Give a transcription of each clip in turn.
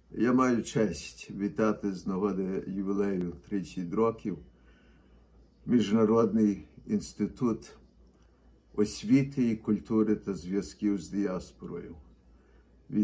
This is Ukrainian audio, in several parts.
Я маю честь вітати з нагоди ювілею 30 років Міжнародний інститут освіти і культури та зв'язків з діаспорою. Від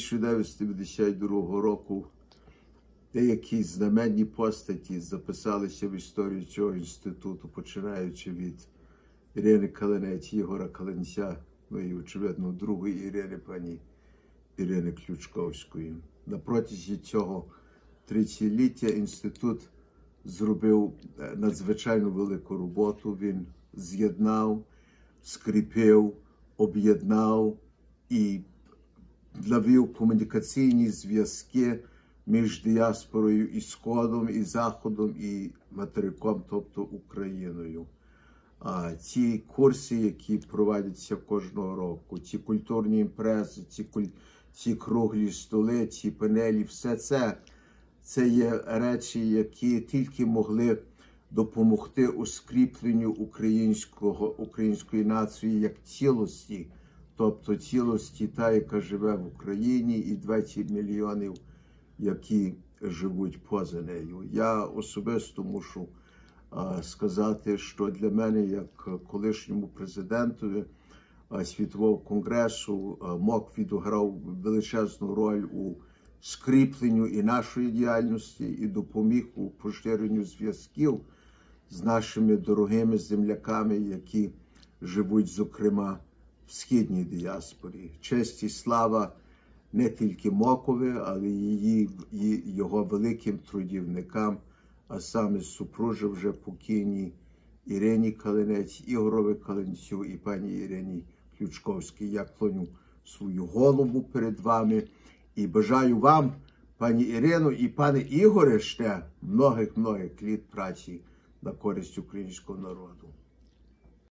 1992 року деякі знаменні постаті записалися в історію цього інституту, починаючи від Ірини Калинець, Ігора Калинця, ну і, очевидно, другої Ірини, пані Ірини Ключковської. На протязі цього 30-ліття інститут зробив надзвичайно велику роботу. Він з'єднав, скріпив, об'єднав і навів комунікаційні зв'язки між діаспорою і Сходом, і Заходом, і материком, тобто Україною. Ці курси, які проводяться кожного року, ці культурні імпрези, ці круглі столи, ці панелі, все це є речі, які тільки могли допомогти у скріпленню української нації як цілості, тобто цілості та, яка живе в Україні, і 20 мільйонів, які живуть поза нею. Я особисто мушу сказати, що для мене, як колишньому президентові Світового конгресу, МОК відіграв величезну роль у скріпленню і нашої діяльності, і допоміг у поширенню зв'язків з нашими дорогими земляками, які живуть, зокрема, в східній діаспорі. Честь і слава не тільки МОКові, але й його великим трудівникам, а саме супружі вже покійній Ірині Калинець, Ігорові Калинцю і пані Ірині Ключковській. Я клоню свою голову перед вами і бажаю вам, пані Ірино і пане Ігоре, ще многих літ праці на користь українського народу.